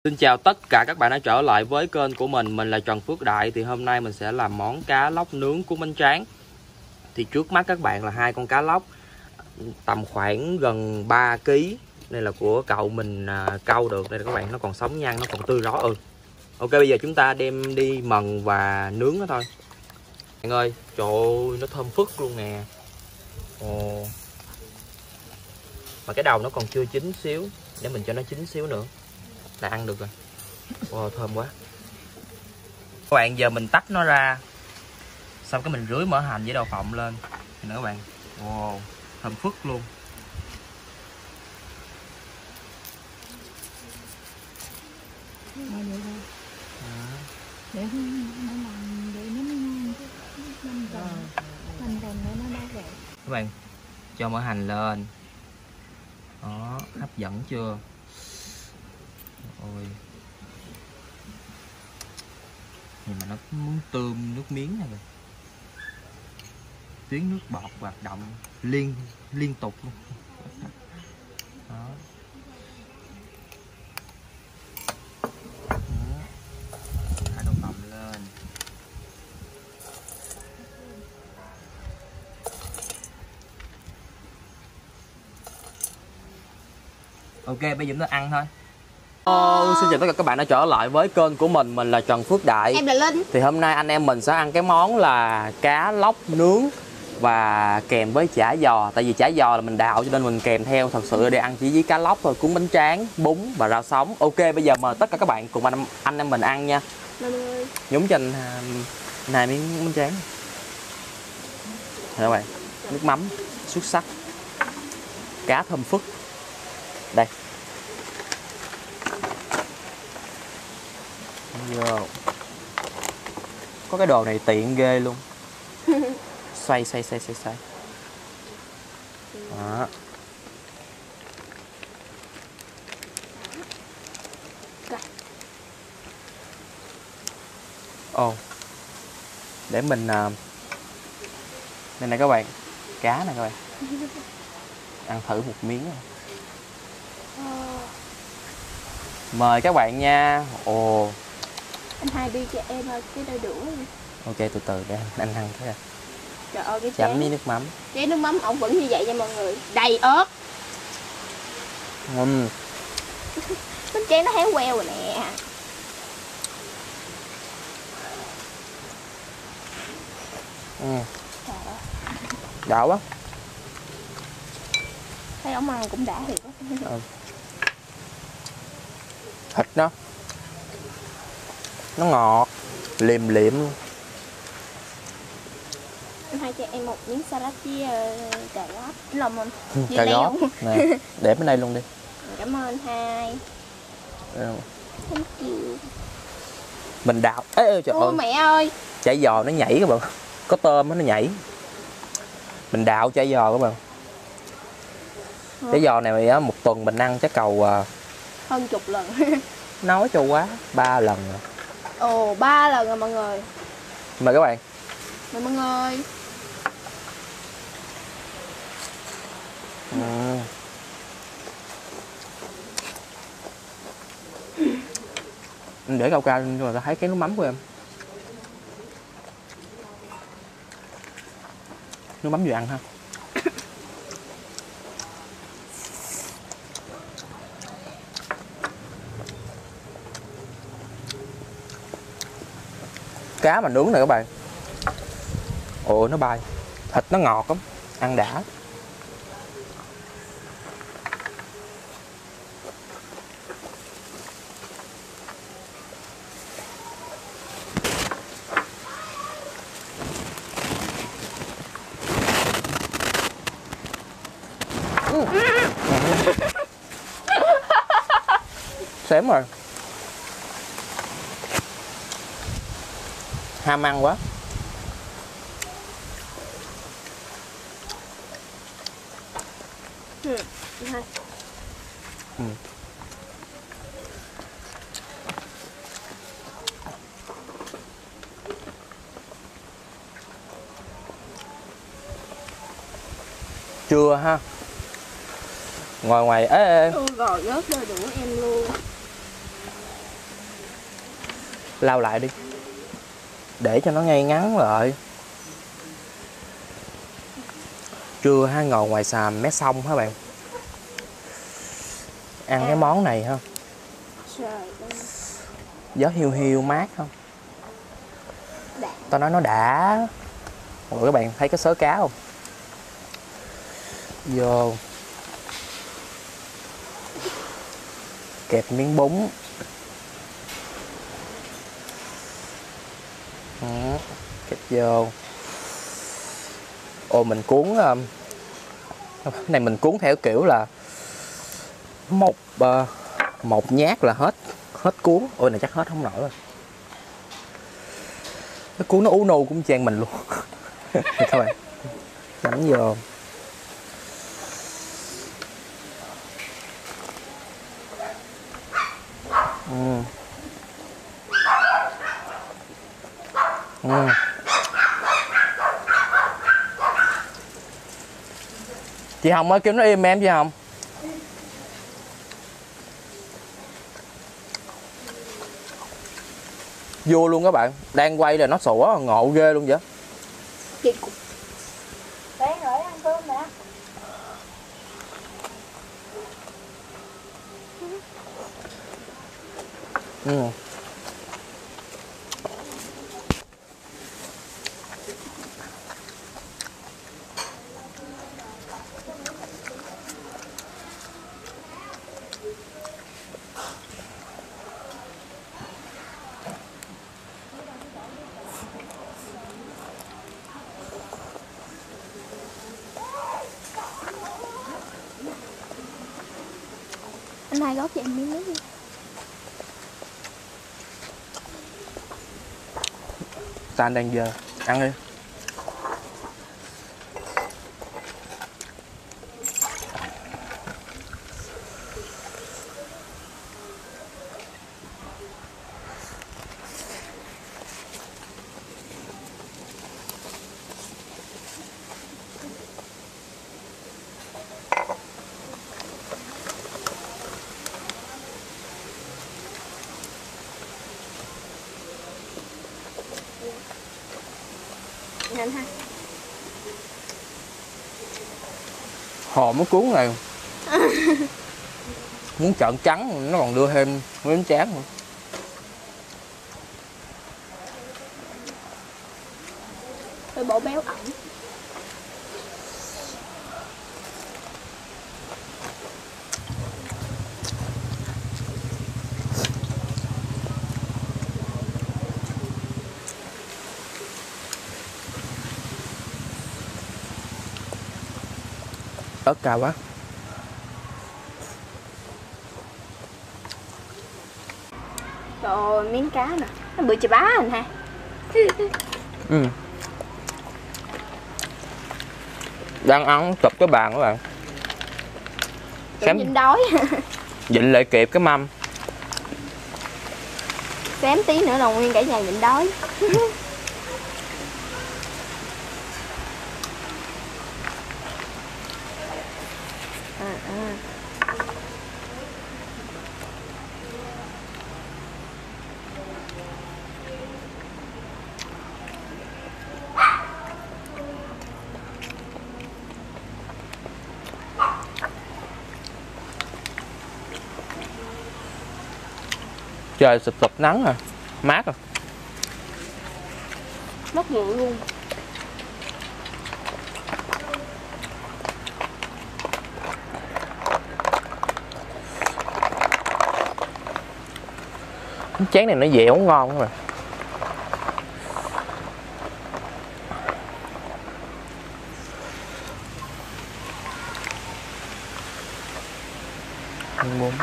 Xin chào tất cả các bạn đã trở lại với kênh của mình là Trần Phước Đại. Thì hôm nay mình sẽ làm món cá lóc nướng cuốn bánh tráng. Thì trước mắt các bạn là hai con cá lóc tầm khoảng gần 3 kg. Đây là của cậu mình câu được. Đây là các bạn, nó còn sống nhăn, nó còn tươi rói. Ok, bây giờ chúng ta đem đi mần và nướng nó thôi. Bạn ơi, trời ơi, nó thơm phức luôn nè. Ồ. Mà cái đầu nó còn chưa chín xíu, để mình cho nó chín xíu nữa là ăn được rồi. Wow, thơm quá. Các bạn, giờ mình tách nó ra, xong cái mình rưới mỡ hành với đậu phộng lên nữa các bạn. Wow, thơm phức luôn. Các bạn cho mỡ hành lên. Đó, hấp dẫn chưa? Ôi, nhưng mà nó muốn tươm nước miếng này rồi. Tiếng nước bọt hoạt động liên tục luôn. Đó. Thả đậu phộng lên. Ok, bây giờ chúng ta ăn thôi. Xin chào tất cả các bạn đã trở lại với kênh của mình là Trần Phước Đại. Em là Linh. Thì hôm nay anh em mình sẽ ăn cái món là cá lóc nướng và kèm với chả giò. Tại vì chả giò là mình đào cho nên mình kèm theo. Thật sự để ăn chỉ với cá lóc thôi, cuốn bánh tráng, bún và rau sống. Ok, bây giờ mời tất cả các bạn cùng anh em mình ăn nha. Nhúng cho anh hai miếng bánh tráng. Các bạn, nước mắm xuất sắc, cá thơm phức. Đây. Vô. Có cái đồ này tiện ghê luôn. Xoay. Đó. Ồ. Để mình đây này các bạn, cá này các bạn. Ăn thử một miếng. Mời các bạn nha. Ồ. Anh hai đi cho em cái đôi đũa. Ok, từ từ để anh ăn cái. Trời ơi, cái chấm với nước mắm. Cái nước mắm ổng vẫn như vậy nha mọi người, đầy ớt. Bánh tráng nó héo queo rồi nè. Đã quá. Thấy ổng ăn cũng đã thiệt. Thịt nó ngọt, liềm luôn. Anh hai cho em một miếng salad với cà rốt. Lòng không? Cà rốt nè, để bên đây luôn đi. Cảm ơn anh hai. Thank you. Mình đào. Ê trời ơi. Mẹ ơi. Chả giò nó nhảy các bạn. Có tôm nó nhảy. Mình đào chả giò các bạn. Chả giò này một tuần mình ăn chắc cầu hơn chục lần. Nói cho quá, 3 lần rồi. Ồ, 3 lần rồi mọi người. Mời các bạn. Mời mọi người. Anh để cao cao lên rồi ta thấy cái nước mắm của em. Nước mắm vừa ăn ha. Cá mà nướng này các bạn. Ồ, nó bay. Thịt nó ngọt lắm, ăn đã. Xém rồi. Ham ăn quá. Chưa ha. Ngoài ê. Gò rớt đôi đũa em luôn. Lau lại đi để cho nó ngay ngắn lại. Trưa ha, ngồi ngoài xàm mé sông hả bạn, ăn cái món này ha, gió hiu hiu mát không, tao nói nó đã. Mọi người, các bạn thấy cái sớ cá không, vô kẹp miếng bún. Kẹp vô. Ồ, mình cuốn này mình cuốn theo kiểu là một nhát là hết cuốn. Ôi này chắc hết không nổi rồi. Cái cuốn nó ú nu cũng chen mình luôn. Các bạn đánh vô. Chị Hồng ơi, kêu nó im em chị Hồng. Vô luôn các bạn, đang quay là nó sủa ngộ ghê luôn vậy. Bé rồi ăn cơm nè. Anh hai góp cho em miếng nước đi. Tan đang giờ ăn đi. Nhanh ha. Hồ mới cuốn này. Muốn trợn trắng nó còn đưa thêm miếng tráng nữa. Rồi bộ béo ẩm. Ớt cao quá. Rồi miếng cá nè, nó bự chà bá anh ha. Đang ăn chụp cái bàn các bạn. Xém nhịn đói. Dịnh lại kịp cái mâm. Xém tí nữa là nguyên cả nhà nhịn đói. Trời sụp sụp nắng à, mát à. Mất rượu luôn. Cái chén này nó dẻo ngon lắm rồi. Ăn bún.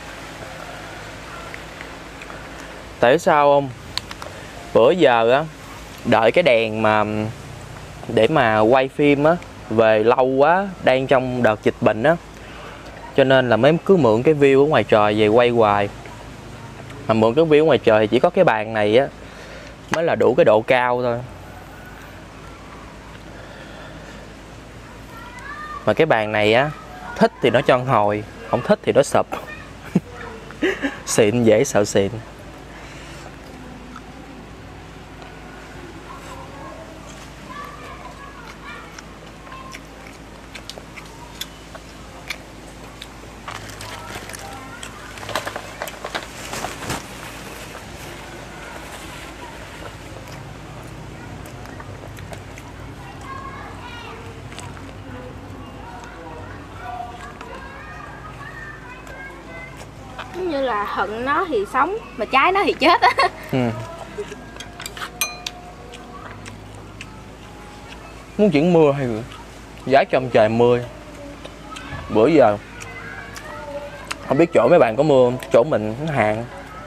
Tại sao không? Bữa giờ á, đợi cái đèn mà để mà quay phim á về lâu quá, đang trong đợt dịch bệnh á, cho nên là mới cứ mượn cái view ở ngoài trời về quay hoài. Mà mượn cái view ở ngoài trời thì chỉ có cái bàn này á mới là đủ cái độ cao thôi. Mà cái bàn này á, thích thì nó cho hồi, không thích thì nó sụp. Xịn dễ sợ xịn. như là hận nó thì sống mà trái nó thì chết á. Muốn chuyển mưa hay gì? Giá trong trời mưa. Bữa giờ không biết chỗ mấy bạn có mưa không? Chỗ mình nó hạn.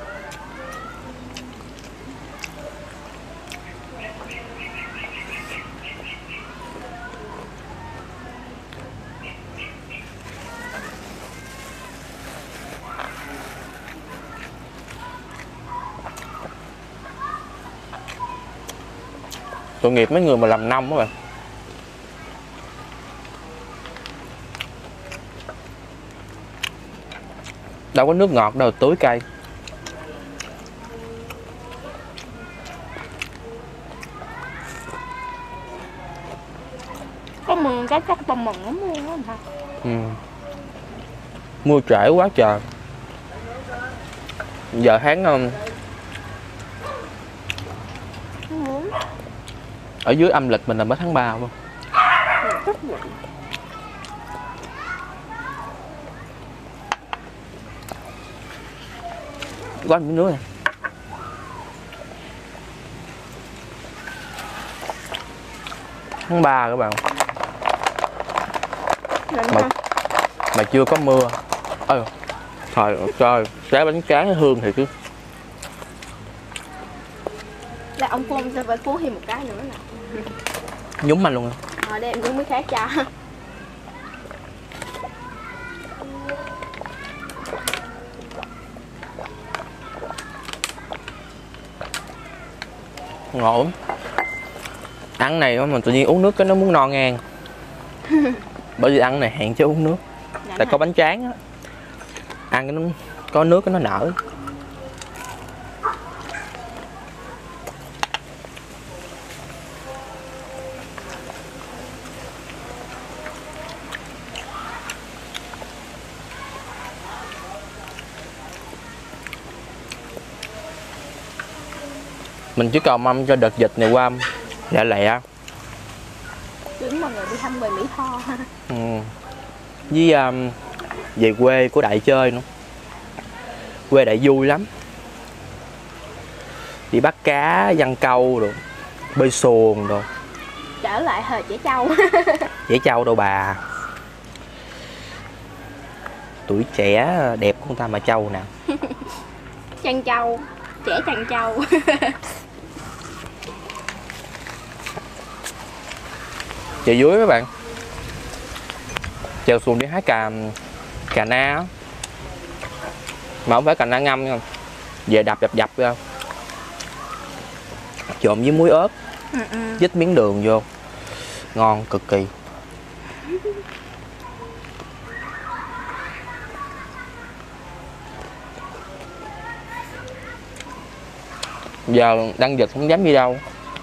Tội nghiệp mấy người mà làm nông các bạn. Đâu có nước ngọt đâu tưới cây. Có mưa cái chắc tao mừng lắm luôn á hả? Mưa trễ quá trời. Giờ tháng ở dưới âm lịch mình là mới tháng 3 không? Có miếng nước này. Tháng 3 các bạn. Mà chưa có mưa. Trời ơi, trái bánh tráng hương thì cứ. Là ông Phun sẽ phải cuốn thêm một cái nữa nè. Nhúng anh luôn. Để em nhúng miếng khác cho. Ngộ. Ăn này mà tự nhiên uống nước cái nó muốn no ngang. Bởi vì ăn này hẹn chứ uống nước. Tại có bánh tráng á. Ăn cái nó có nước cái nó nở. Mình chỉ cầu mong cho đợt dịch này qua lẹ lẹ. Chính mọi người đi thăm về Mỹ Tho. Với về quê của Đại chơi nữa. Quê Đại vui lắm. Đi bắt cá, giăng câu rồi, bơi xuồng rồi. Trở lại thời trẻ trâu. Trẻ trâu đâu bà. Tuổi trẻ đẹp của người ta mà trâu nào. Chăn trâu, trẻ chăn trâu. Về dưới các bạn. Trèo xuồng đi hái cà na á. Mà không phải cà na ngâm nha. Về đập ra. Trộn với muối ớt. Dít miếng đường vô. Ngon cực kỳ. Giờ đang dịch không dám đi đâu.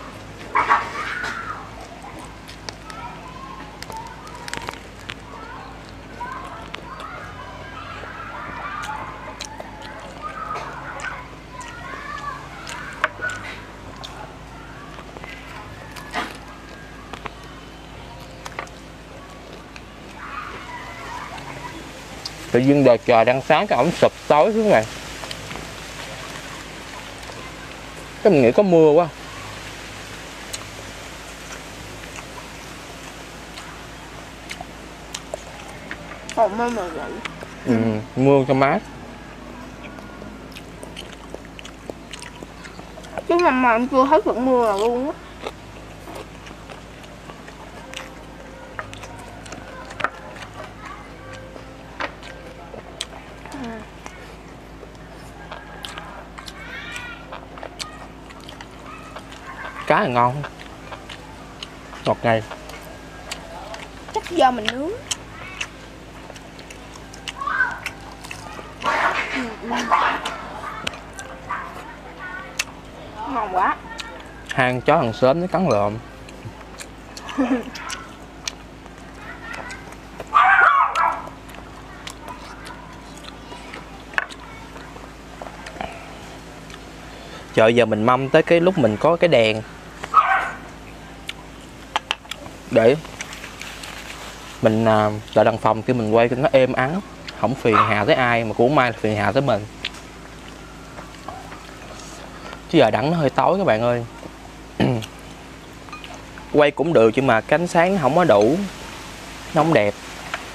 Tự nhiên đời trời đang sáng cái ổng sụp tối xuống này. Cái mình nghĩ có mưa quá. Còn mưa mà vậy. Mưa cho mát. Chứ mà em chưa hết vẫn mưa là luôn á. Cá là ngon. Ngọt ngào. Chắc do mình nướng. Ngon quá. Hang chó hàng xóm nó cắn lợm. Trời, giờ mình mong tới cái lúc mình có cái đèn để mình tại đằng phòng khi mình quay cho nó êm ắng, không phiền hà tới ai, mà cũng không ai phiền hà tới mình. Chứ giờ đẳng nó hơi tối các bạn ơi. Quay cũng được nhưng mà cái ánh sáng không có đủ, nó không đẹp.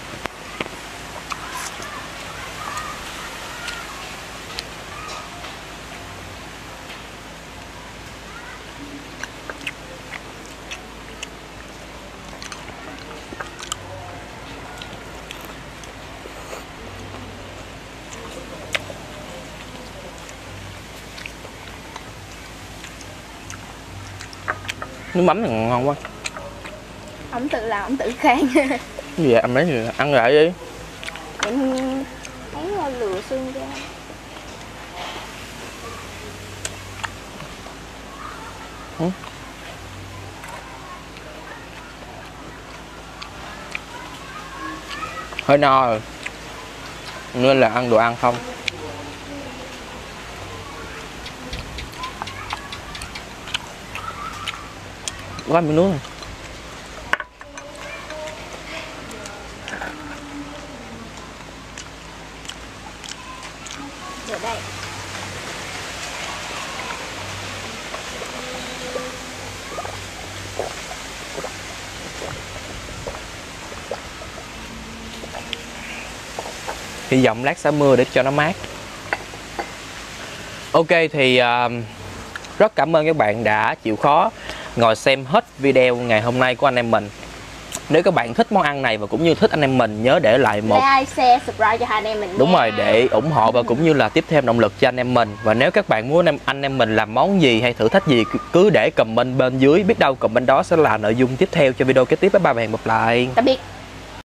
Nước mắm này ngon quá. Ông tự làm, ông tự khan. Cái gì vậy? Ăn mấy gì? Ăn lại đi. Em thấy lửa xương ra. Hơi no rồi nên là ăn đồ ăn không. Có miếng nước này. Ở đây. Hy vọng lát sẽ mưa để cho nó mát. Ok thì rất cảm ơn các bạn đã chịu khó ngồi xem hết video ngày hôm nay của anh em mình. Nếu các bạn thích món ăn này và cũng như thích anh em mình, nhớ để lại một like, share, subscribe cho hai anh em mình. Đúng rồi, để ủng hộ và cũng như là tiếp thêm động lực cho anh em mình. Và nếu các bạn muốn anh em mình làm món gì hay thử thách gì, cứ để comment bên dưới, biết đâu comment đó sẽ là nội dung tiếp theo cho video kế tiếp. Bye bye, hẹn gặp lại. Tạm biệt.